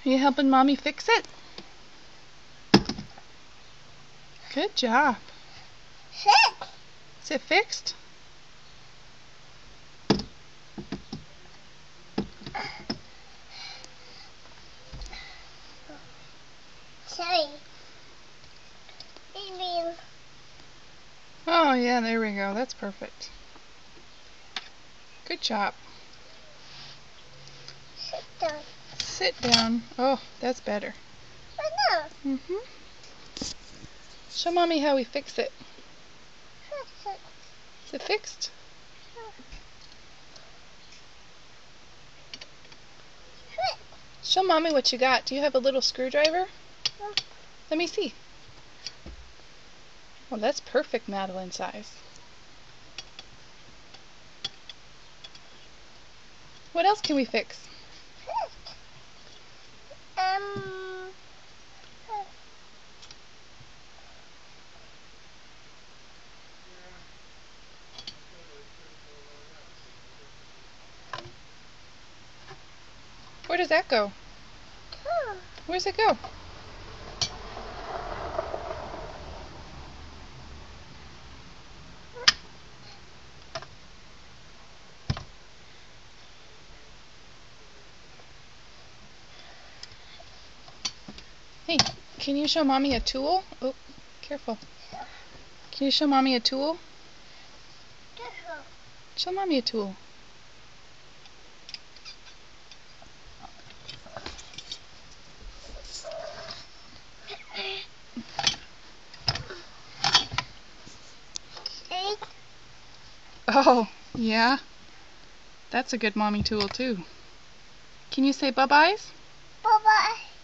Are you helping Mommy fix it? Good job. Fixed. Is it fixed? Sorry. Maybe. Oh yeah, there we go. That's perfect. Good job. Sit down. Sit down. Oh, that's better. Oh no. Show Mommy how we fix it. Fix it. Is it fixed? Show Mommy what you got. Do you have a little screwdriver? No. Let me see. Well, that's perfect Madeline size. What else can we fix? Where does that go? Where's it go? Hey, can you show Mommy a tool? Oh, careful. Can you show Mommy a tool? Show Mommy a tool. Oh, yeah. That's a good Mommy tool too. Can you say bye-byes? Bye-bye.